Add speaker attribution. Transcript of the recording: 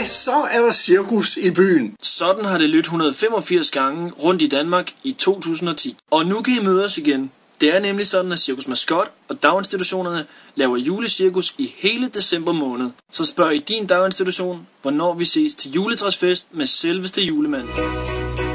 Speaker 1: så er der cirkus i byen.
Speaker 2: Sådan har det lyttet 185 gange rundt i Danmark i 2010. Og nu kan I møde os igen. Det er nemlig sådan, at Cirkus Mascot og daginstitutionerne laver julecirkus i hele december måned. Så spørg i din daginstitution, hvornår vi ses til juletræsfest med selveste julemanden.